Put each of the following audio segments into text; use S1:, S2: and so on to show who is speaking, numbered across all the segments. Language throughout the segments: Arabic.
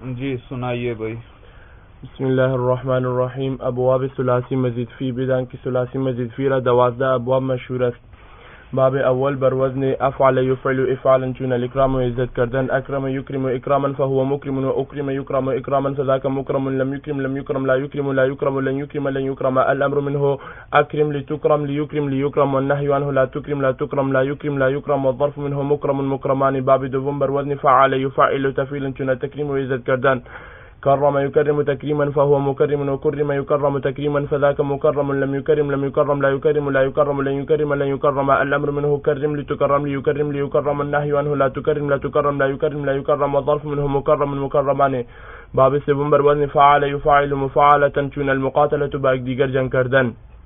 S1: जी सुनाइए भाई।
S2: बिस्मिल्लाहिर्रहमानिर्रहीम। अबवाब सुलासी मजीद फी बिदान की सुलासी मजीद फी रा 12 अबवाब मशहूर است. باب اول بر وزن افعل يفعل افعالا چون الاکرام و عزت کردن. اکرم یکرم اکراما فهو مکرم و اکرم یکرم اکراما فذاك مکرم. لم يكرم لم يكرم لا يكرم لا يكرم لن يكرم لن يكرم. الامر منه اكرم لتكرم ليكرم ليكرم والنهي عنه لا تكرم لا تكرم لا يكرم لا يكرم والظرف منه مكرم مكرمان. باب دوم بر وزن فعل يفعل تفعیلا چون تکریم و عزت کردن. كرم يكرم تكريما فهو مكرم وكرم يكرم تكريما فذاك مكرم. لم يكرم لم يكرم لا يكرم لا يكرم لن يكرم لن يكرم. الأمر منه كرم لتكرم ليكرم ليكرم. النهي عنه لا تكرم لا تكرم لا يكرم لا يكرم. والظرف منه مكرم مكرمان. باب سوم بر وزن فعل يفعل مفاعلة چون المقاتلة باق دیگر جنگ کردن.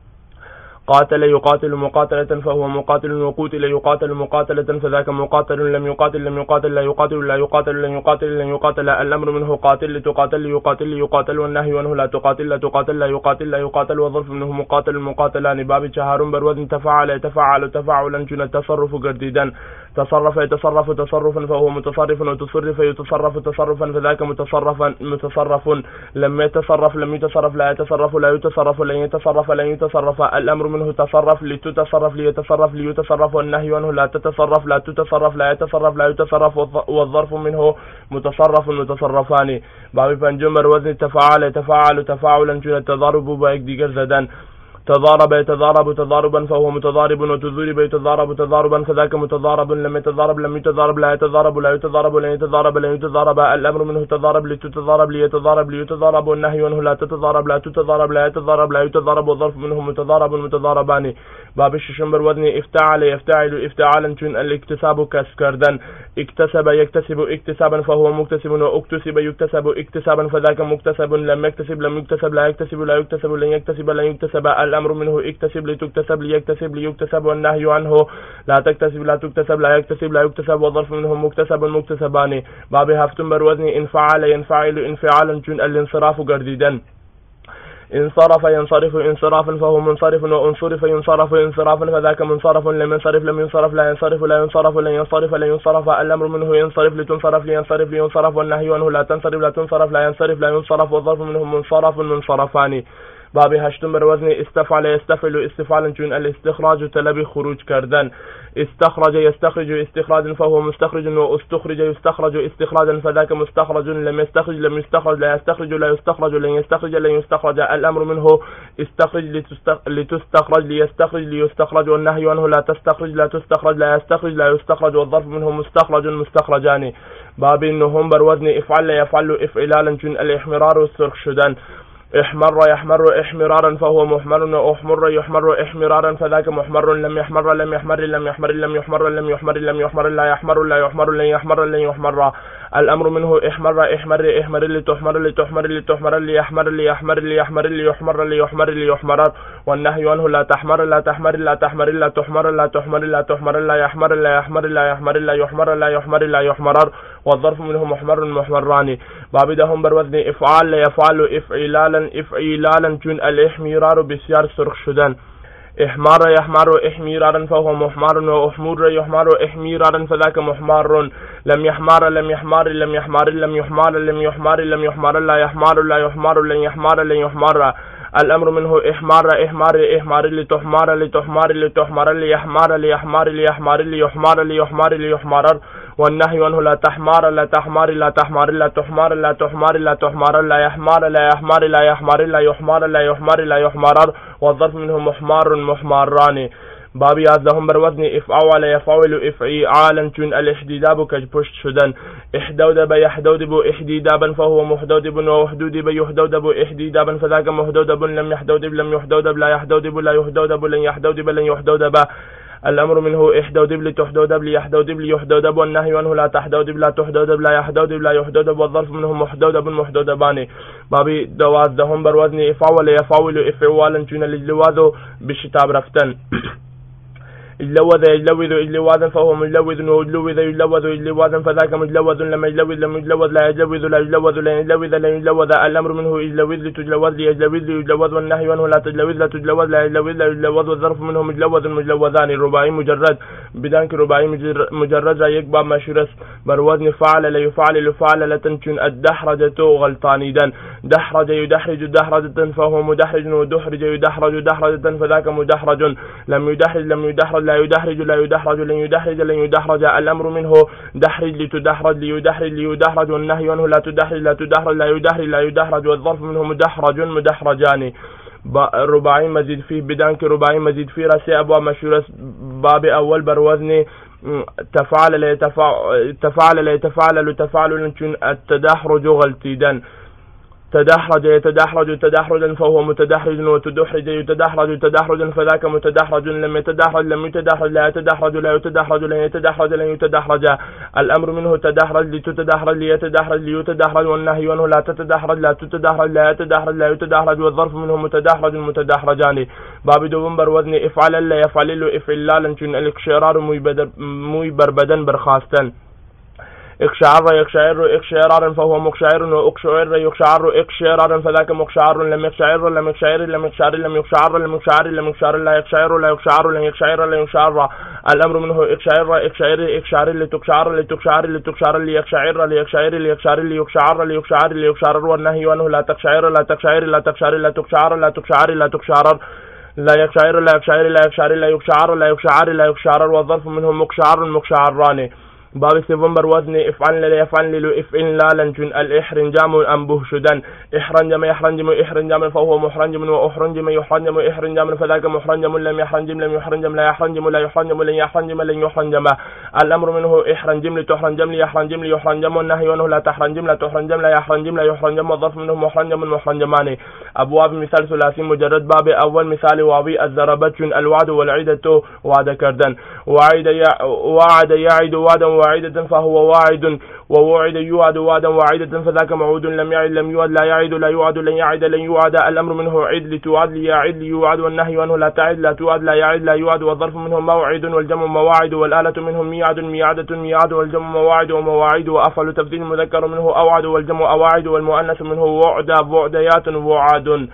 S2: قاتل يقاتل مقاتلة فهو مقاتل وقتل يقاتل مقاتلة فذاك مقاتل. لم يقاتل لم يقاتل لا يقاتل لا يقاتل لن يقاتل لن يقاتل. الأمر منه قاتل لتقاتل ليقاتل ليقاتل والنهي عنه لا تقاتل لا تقاتل لا يقاتل لا يقاتل. والظرف منه مقاتل مقاتلان. باب چهارم بر وزن تفعل يتفعل تفاعلا چون التصرف گردیدن. تصرف يتصرف تصرفا فهو متصرف وتصرف يتصرف تصرفا فذاك متصرف. لم يتصرف لم يتصرف لا يتصرف لا يتصرف لن يتصرف لن يتصرف. الأمر منه تصرف لتتصرف ليتصرف ليتصرف والنهي عنه لا تتصرف لا تتصرف لا يتصرف لا يتصرف. والظرف منه متصرف متصرفان. باب پنجم بر وزن تفعل يتفاعل تفاعلا چون التضارب باق دیگر زدن. تضارب يتضارب تضاربا فهو متضارب وتضارب يتضارب تضاربا فذاك متضارب. لم يتضارب لم يتضارب لا يتضارب لا يتضارب لن يتضارب لن يتضارب. الأمر منه تضارب لتتضارب ليتضارب ليتضارب والنهي عنه لا تتضارب لا تتضارب لا يتضارب لا يتضارب. والظرف منه متضارب متضاربان. باب ششم بر وزن افتعل يفتعل افتعالا چون الاكتساب كسب کردن. اكتسب يكتسب اكتسابا فهو مكتسب واكتسب يكتسب اكتسابا فذاك مكتسب. لم يكتسب لم يكتسب لا يكتسب لا يكتسب لن يكتسب لن يكتسب. الأمر منه اكتسب لتكتسب ليكتسب ليكتسب والنهي عنه لا تكتسب لا تكتسب لا يكتسب لا يكتسب. والظرف منه مكتسب مكتسبان. باب هفتم بر وزن انفعل ينفعل انفعالا چون الانصراف گردیدن. انصرف ينصرف انصرافا فهو منصرف وانصرف ينصرف انصرافا فذاك منصرف. لم ينصرف لم ينصرف لا ينصرف لا ينصرف لن ينصرف لن ينصرف. الأمر منه ينصرف لتنصرف لينصرف لينصرف والنهي عنه لا تنصرف لا تنصرف لا ينصرف لا ينصرف. والظرف منه منصرف منصرفان. باب هشتم بر وزن استفعل يستفعل استفعالا چون الاستخراج طلب خروج کردن. استخرج يستخرج استخراجا فهو مستخرج واستخرج يستخرج استخراجا فذاك مستخرج. لم يستخرج لم يستخرج لا يستخرج لا يستخرج لن يستخرج لن يستخرج. الأمر منه استخرج لتستخرج ليستخرج ليستخرج والنهي عنه لا تستخرج لا تستخرج لا يستخرج لا يستخرج. والظرف منه مستخرج مستخرجان. باب نهم بر وزن افعل يفعل افعلالا چون الاحمرار سرخ شدن. احمر يحمر احمرارا فهو محمر واحمر يحمر احمرارا فذاك محمر. لم يحمر لم يحمر لم يحمر لم يحمر لم يحمر لم يحمر لا يحمر لا يحمر لن يحمر لن يحمر. الأمر منه احمر احمر احمر لتحمر لتحمر لتحمر ليحمر ليحمر ليحمر ليحمر ليحمر ليحمر. والنهي عنه لا تحمر لا تحمر لا تحمر لا تحمر لا تحمر لا تحمر لا يحمر لا يحمر لا يحمر لا يحمر لا يحمر لا يحمر. والظرف منه محمر محمران. باب دهم بر وزن افعال يفعل افعلالا افعلالا چون الاحمرار بسیار سرخ شدن. احمار يحمر احمرارا فهو محمر واحمر يحمر احمرارا فذاك محمر. لم يحمر لم يحمر لم يحمر لم يحمر لم يحمر لم يحمر لا يحمر لا يحمر لن يحمر لن يحمر. الأمر منه احمار احمار احمار لتحمار لتحمار لتحمر ليحمر ليحمر ليحمر ليحمر ليحمر ليحمر. والنهي عنه لا تحمار لا تحمار لا تحمار لا تحمار لا تحمار لا تحمار لا يحمر لا يحمر لا يحمر لا يحمر لا يحمر لا يحمر. والظرف منه محمار محمران. باب 11 بر وزن افعل يفعل افعالا چون الاحديداب کج پشت شدن. احدودب يحدودب احديدابا فهو محدودب وحدودب يحدودب احديدابا فذاك محدودب. لم يحدودب لم يحدودب لا يحدودب لا يحدودب لن يحدودب لن يحدودب. الأمر منه احدودب لتحدودب ليحدودب ليحدودب والنهي عنه لا تحدودب لا تحدودب لا يحدودب لا يحدودب. والظرف منه محدودب محدودبان. باب 12 بر وزن افعل يفعل افعالا چون الجواز بشتاب رفتن. اجلوذ يجلوذ إجلواذا فهو مجلوذ، وأجلوذ يجلوذ إجلواذا فذاك مجلوذ، لم يجلوذ لم يجلوذ، لا يجلوذ لا يجلوذ، لا يجلوذ لا يجلوذ. الأمر منه اجلوذ لتجلوذ ليجلوذ ليجلوذ، والنهي عنه لا تجلوذ لا تجلوذ، لا يجلوذ لا يجلوذ. والظرف منه مجلوذ مجلوذان. الرباعي مجرد بدانك رباعي مجرد يكبر مشورس بروزن فعل لا يفعل فعل تنشن الدحرجة غلطانيدا. دحرج يدحرج دحرجة فهو مدحرج، ودحرج يدحرج دحرجة فذاك مدحرج. لم يدحرج لم يدحرج، لا يدحرج لا يدحرج، لن يدحرج لن يدحرج. الأمر منه دحرج لتدحرج ليدحرج ليدحرج، والنهي عنه لا تدحرج لا تدحرج، لا يدحرج لا يدحرج. والظرف منه مدحرج مدحرجان. رباعي مزيد فيه بدانك رباعي مزيد فيه راسي أبواب مشهورة. باب أول بروزن تفعل لا يتفعل تفعل التدحرج غلطيدا. تدحرج يتدحرج تدحرجا فهو متدحرج، وتدحرج يتدحرج تدحرجا فذاك متدحرج. لم يتدحرج لم يتدحرج، لا يتدحرج لا يتدحرج، لن يتدحرج لن يتدحرج. الأمر منه تدحرج لتتدحرج ليتدحرج ليتدحرج، والنهي عنه لا تتدحرج لا تتدحرج، لا يتدحرج لا يتدحرج. والظرف منه متدحرج متدحرجان. باب دومبر وزن افعل لا يفعل له افعلالا چون الاقشرار موي بربدن برخاستن. اقشعر يقشعر اقشعرارا فهو مقشعر، واقشعر يقشعر اقشعرارا فذاك مقشعر. لم يقشعر لم يقشعر لم يقشعر لم يقشعر لم يقشعر لم يقشعر، لا يقشعر لا يقشعر لن يقشعر لا يقشعر. الأمر منه اقشعر اقشعر اقشعر لتقشعر لتقشعر لتقشعر ليقشعر ليقشعر ليقشعر ليقشعر ليقشعر ليقشعر. والنهي عنه لا تقشعر لا تقشعر لا تقشعر لا تقشعر لا تقشعر لا تقشعر، لا يقشعر لا يقشعر لا يقشعر لا يقشعر لا يقشعر لا يقشعر. والظرف منه مقشعر مقشعران. باب سيفمبر وزن افعل لا يفعل له افعل لا لنجن الاحرنجام انبه شدن. احرنجم يحرنجم احرنجام فهو محرنجم، واحرنجم يحرنجم احرنجام فذاك محرنجم. لم يحرنجم لم يحرنجم، لا يحرنجم لا يحرنجم، لن يحرنجم لن يحرنجم. الامر منه احرنجم لتحرنجم ليحرنجم ليحرنجم، والنهي عنه لا تحرنجم لا تحرنجم لا يحرنجم لا يحرنجم. والظرف منه محرنجم محرنجمان. ابواب مثال ثلاثي مجرد. باب اول مثال واوي الضربة الوعد والعيدة وعد كردن. وعد يعد وعدا وعيدة فهو واعد، ووعد يوعد وعدا وعيدة فذاك موعود. لم يعد لم يوعد، لا يعد لا يوعد لن يعد لن يوعد. الأمر منه عد لتوعد ليعد ليوعد، والنهي عنه لا تعد لا توعد لا يعد لا يوعد. والظرف منه موعد والجمع مواعد، والآلة منه ميعاد ميعادة ميعاد، والجمع مواعد ومواعيد. وأفعل تبديل المذكر منه أوعد والجمع أواعد، والمؤنث منه وعد وعديات وعاد.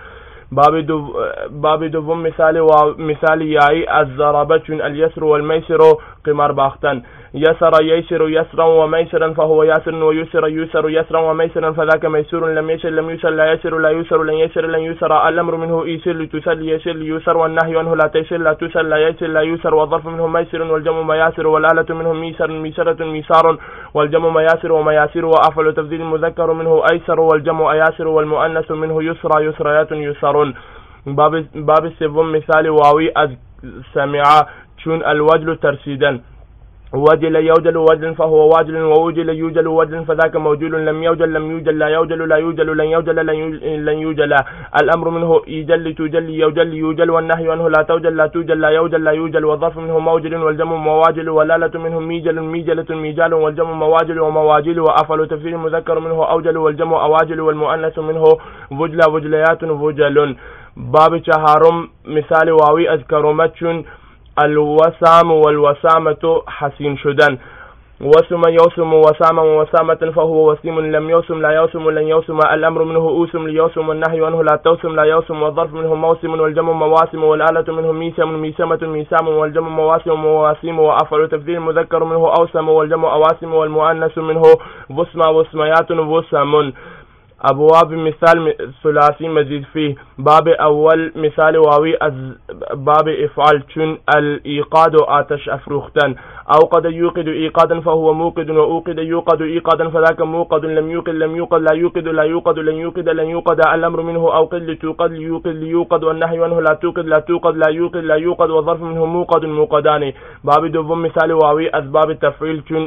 S2: باب دوم مثال ياي الضربة اليسر والميسر قمار باختن. يسر ييسر يسرا وميسرا فهو ياسر، ويسر يسر يسرا وميسرا فذاك ميسور. لم يسر لم يسر لا يسر لا يسر لن يسر لن يسر. الأمر منه يسر لتسر يسر ليسر، والنهي عنه لا تيسر لا تسر لا يسر لا يسر. والظرف منه ميسر والجمع مياسر، والآلة منه ميسر ميسرة ميسار، والجمع مياسر ومياسر. وأفعل تفضيل المذكر منه أيسر والجمع أياسر، والمؤنث منه يسرى يسريات يسرون. باب السبب مثال واوي سمع چون الوجل ترسيدا. وجل يوجل وجل فهو واجل، ووجل يوجل وجل فذاك موجول. لم يوجل لم يوجل، لا يوجل لا يوجل، لن يوجل لن يوجل. الأمر منه يجل توجل يوجل يوجل، والنهي عنه لا توجل لا توجل لا يوجل لا يوجل. والظرف منه موجل والجمع مواجل، والآلة منه ميجل ميجلة ميجال، والجمع مواجل ومواجل. وأفعل تفسير المذكر منه أوجل والجمع أواجل، والمؤنث منه وجل وجليات وجل. باب چهارم مثال واوی از کرامتشون الوسام والوسامة حسين شدن. وسم يوسم وساما وسامة فهو وسيم. لم يوسم لا يوسم لن يوسم. الأمر منه أوسم ليوسم، والنهي عنه لا توسم لا يوسم. والظرف منه موسم والجمع مواسم، والآلة منه ميسم ميسمة ميسام، والجمع مواسم مواسيم. وأفعل تفضيل المذكر منه أوسم والجمع أواسم، والمؤنث منه وسمى وسميات وسم. أبواب مثال ثلاثي مزيد فيه. باب أول مثال واوي باب إفعال چون الإيقاد آتش أفروختن. أوقد يوقد إيقادا فهو موقد، وأوقد يوقد إيقادا فذاك موقد. لم يوقد لم يوقد، لا يوقد لا يوقد، لن يوقد لن يوقد. الأمر منه أوقد لتوقد ليوقد ليوقد، والنهي عنه لا توقد لا توقد لا يوقد لا يوقد. والظرف منه موقد موقدان. باب دوم مثال واوي أسباب التفعيل چون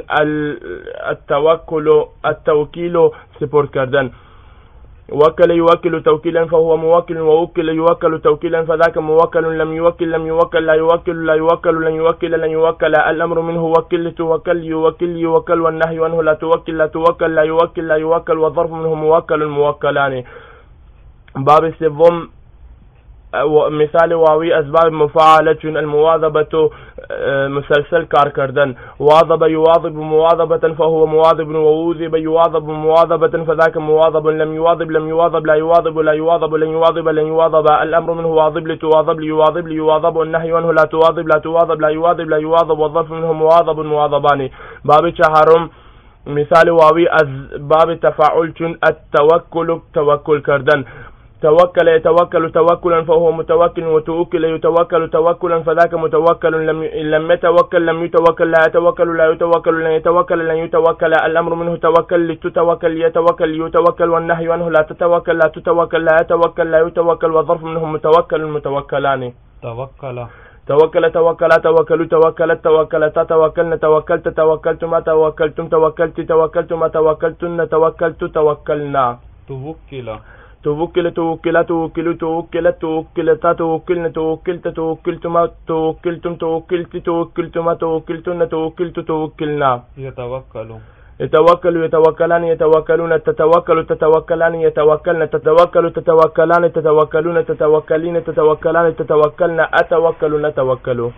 S2: التوكيل سپورت کردن. وكل يوكل توكيلا فهو موكل، ووكل يوكل توكيلا فذاك موكل. لم يوكل لم يوكل، لا يوكل لا يوكل، لن يوكل لن يوكل. الأمر منه وكل توكل يوكل يوكل، والنهي عنه لا توكل لا توكل لا يوكل لا يوكل. والظرف منه موكل موكلان. باب السبم مثال واوی اسباب مفاعله چون المواظبة مسلسل کار کردن. واظب يواظب مواظبة فهو مواظب، ووظب يواظب مواظبة فذاك مواظب. لم يواظب لم يواظب، لا يواظب لا يواظب، لن يواظب لن يواظب. الأمر منه واظب لتواظب ليواظب ليواظب، والنهي عنه لا تواظب لا تواظب لا يواظب لا يواظب، والظرف منه مواظب مواظبان. باب چهارم مثال واوی از باب تفاعل چون التوکل توکل کردن. توكل يتوكل توكلا فهو متوكل، وتوكل يتوكل توكلا فذاك متوكل. لم يتوكل لم يتوكل، لا يتوكل لا يتوكل، لن يتوكل لن يتوكل. الأمر منه توكل لتتوكل يتوكل يتوكل، والنهي عنه لا تتوكل لا تتوكل لا يتوكل لا يتوكل، والظرف منه متوكل متوكلان. توكل توكلا توكلوا توكلت توكلتا توكلن توكلت توكلتما توكلتم توكلت توكلتما توكلتن توكلت توكلنا. توكل توكلا توكلوا توكلت توكلتا توكلن توكلت توكلتما توكلتم توكلت توكلتما توكلتن توكلت توكلنا. يتوكل يتوكلان يتوكلون تتوكل تتوكلان يتوكلن تتوكل تتوكلان تتوكلون تتوكلين تتوكلان تتوكلن أتوكل نتوكل.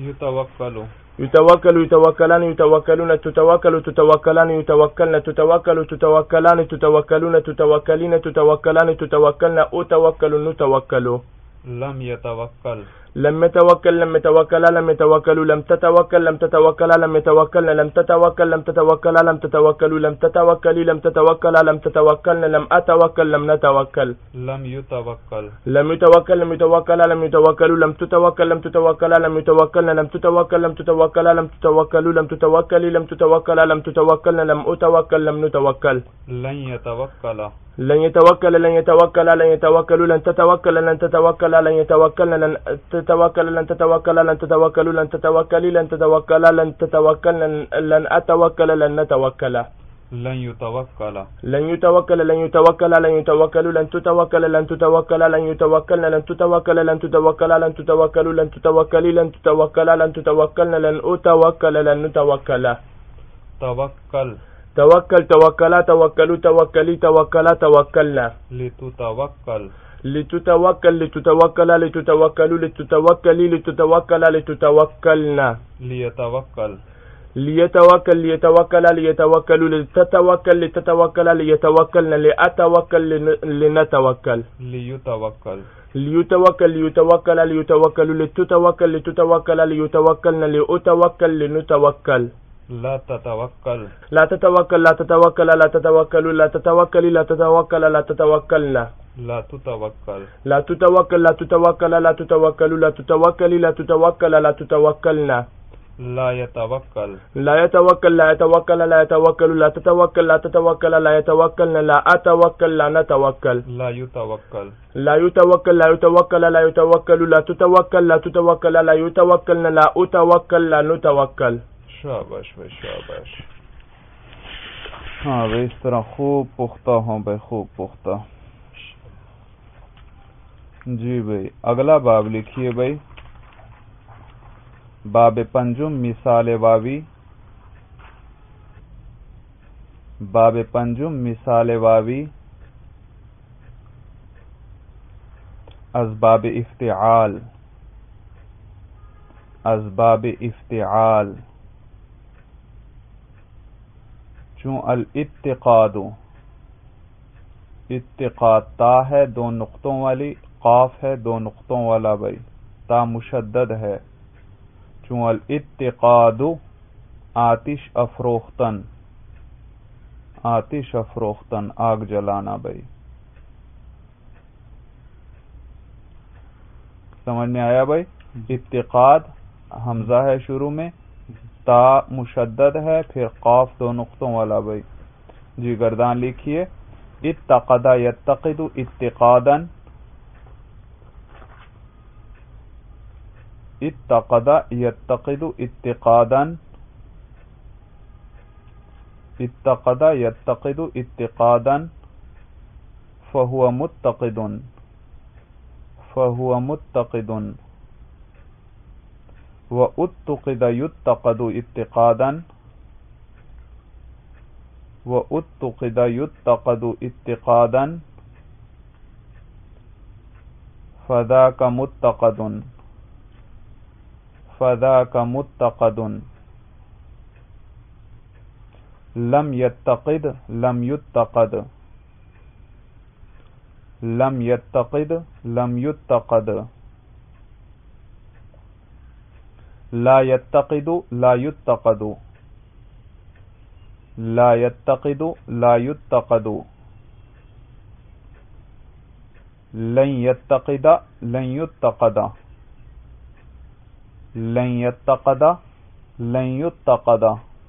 S2: يتوكل يتوكلان يتوكلون تتوكل تتوكلان يتوكلن تتوكل تتوكلان تتوكلون تتوكلين تتوكلان تتوكلن أتوكل نتوكل. لم يتوكل لم يتوكل لم يتوكلوا لم تتوكل لم تتوكل لم يتوكلن لم تتوكل لم تتوكل لم تتوكلوا لم تتوكلي لم تتوكل لم تتوكلن لم أتوكل لم نتوكل. لم يتوكل لم يتوكل لم يتوكلوا لم تتوكل لم تتوكل لم يتوكلن لم تتوكل لم تتوكل لم تتوكلوا لم تتوكلي لم تتوكل لم تتوكلن لم أتوكل لم نتوكل. لن يتوكل لن يتوكل لن يتوكلوا لن تتوكل لن تتوكل لن يتوكلن لن تتوكل لن تتوكل لن تتوكلوا لن تتوكلي لن تتوكل لن تتوكل لن أتوكل لن نتوكل. لن يتوكل لن يتوكل لن يتوكلوا لن تتوكل لن تتوكل لن يتوكلن لن تتوكل لن تتوكل لن تتوكلوا لن تتوكلي لن تتوكل لن تتوكلن لن أتوكل لن نتوكل. توكل توكلا توكلوا توكلي توكلا توكلنا. لتتوكل لتتوكل لتتوكلوا لتتوكلي لتتوكل لتتوكلنا. ليتوكل ليتوكل ليتوكلوا لتتوكل لتتوكل ليتوكلن لأتوكل لنتوكل. ليتوكل ليتوكل ليتوكلوا لتتوكل لتتوكل ليتوكلن لأتوكل لنتوكل. لا تتوكل لا تتوكل لا تتوكل لا تتوكلوا لا تتوكلي لا تتوكل لا تتوكلنا. لا تتوكل لا تتوكل لا تتوكل لا تتوكلوا لا تتوكلي لا تتوكل لا تتوكلنا. لا يتوكل لا يتوكل لا يتوكل لا يتوكل لا تتوكل لا تتوكل لا يتوكلن لا أتوكل لا نتوكل. لا يتوكل لا يتوكل لا يتوكل لا يتوكل لا تتوكل لا تتوكل لا يتوكلن لا أتوكل لا نتوكل.
S1: शाबाश भाई शाबाश। हाँ भाई इस तरह खूब पुख्ता हो भाई, खूब पुख्ता। जी भाई अगला बाब लिखिए भाई, बाब पंजुम मिसाल वावी। बाब पंजुम मिसाल वावी असबाब इफ्तिआल। असबाब इफ्तिआल चूँ अल इत्तिकादु, इत्तिकाद ता है दो नुक्तों वाली, काफ है दो नुक्तों वाला भाई, ता मुशद्दद है। चूँ अल इत्तिकादु आतिश अफरोख्तन, आतिश अफरोख्तन आग जलाना भाई। समझ में आया भाई? इत्तिकाद हमजा है शुरू में, ता मुशद्दद है, फिर काफ दो नुक्तों वाला भाई। जी गर्दान लिखिए, इत्तक़दा यत्तक़िदु इत्तिक़ादन। इत्तक़दा यत्तक़िदु इत्तिक़ादन। इत्तक़दा यत्तक़िदु इत्तिक़ादन फ़हुव मुत्तक़िदुन। फ़हुव मुत्तक़िदुन। व उत्तक़िद युत्तक़दु इत्तिक़ादन। व उत्तक़िद युत्तक़दु इत्तिक़ादन فذاک متقد، فذاک متقد. لم یتقد، لم یتقد، لم یتقد، لم یتقد. لا یتقد، لا یتقد، لا یتقد، لا یتقد. لن یتقد، لن یتقد، لن یتقد، لن یتقد.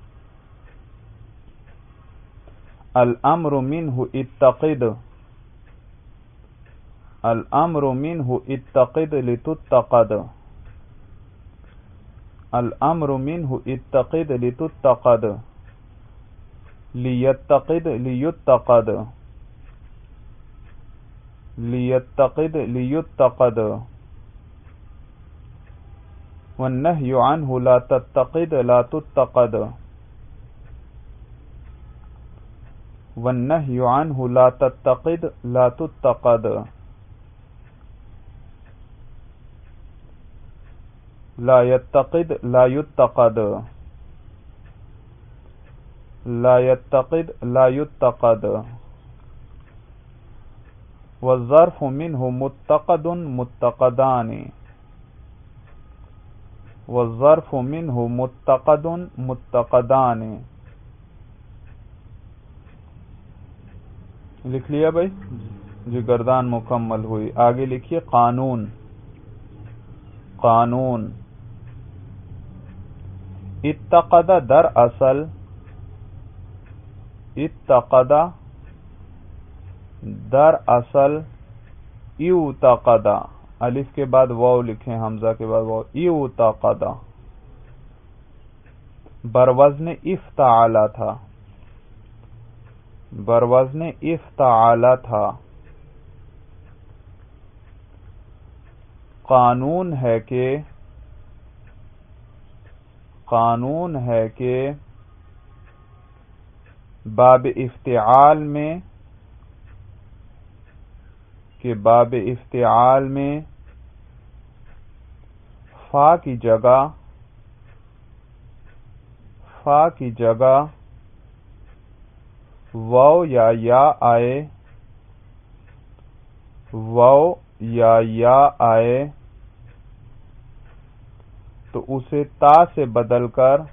S1: الامر منه اتقد، الامر منه اتقد لتتقد، الامر منه اتقد لتتقد. لیتقد، لیتقد، لیتقد، لیتقد. والنهی عنه لا تتقد، لا تتقد، والنهی عنه لا تتقد، لا تتقد. لا يتقد، لا يتقد، لا يتقد، لا يتقد. والظرف منه متقد متقدان، والظرف منه متقد متقدان. لکھ لیا بھائی جی، گردان مکمل ہوئی. آگے لکھیے قانون. قانون. اتقد در اصل، اتقد در اصل یعتقد، الف کے بعد واو لکھیں، حمزہ کے بعد واو، یعتقد. بروزن افتعال تھا، بروزن افتعال تھا. قانون ہے کہ، قانون ہے کہ باب افتعال میں، کہ باب افتعال میں فا کی جگہ، فا کی جگہ واو یا آئے، واو یا آئے تو اسے تا سے بدل کر،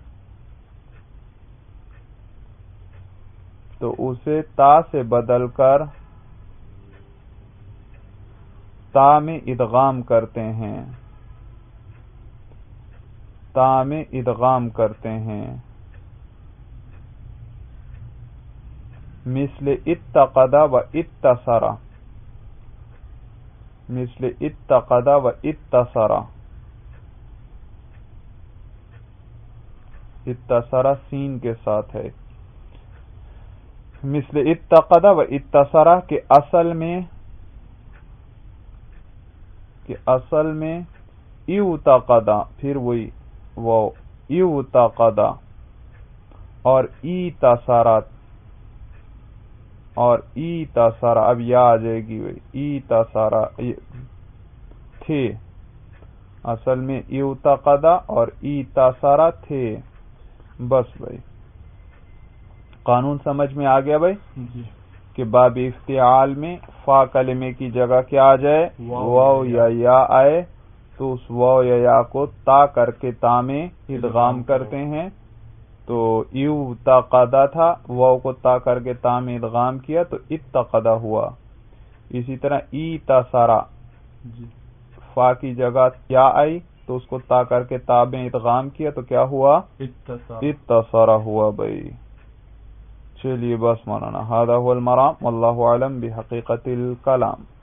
S1: تو اسے تا سے بدل کر تا میں ادغام کرتے ہیں، تا میں ادغام کرتے ہیں. مثل اتقد و اتصر، مثل اتقد و اتصر. اتصر سین کے ساتھ ہے. مثل اتقد و اتصر کے اصل میں، کہ اصل میں یعتقد، پھر وہی وہ یعتقد، اور ایتصرت، اور ایتصر، اب یا آ جائے گی وہی ایتصر تھے، اصل میں یعتقد اور ایتصر تھے. بس بھائی قانون سمجھ میں آ گیا بھائی جی. کہ باب افتعال میں فا کلمے کی جگہ کیا آ جائے، واو یا آئے تو اس واو یا کو تا کر کے تا میں ادغام کرتے ہیں. تو یعتقد تھا، واو کو تا کر کے تا میں ادغام کیا تو اتقد ہوا. اسی طرح ایتصر، فا کی جگہ یا آئی تو اس کو تا کر کے تا میں ادغام کیا تو کیا ہوا، اتصر ہوا بھائی. چلیے بس مولانا، ھذا ھو المرام واللہ اعلم بحقیقت الکلام.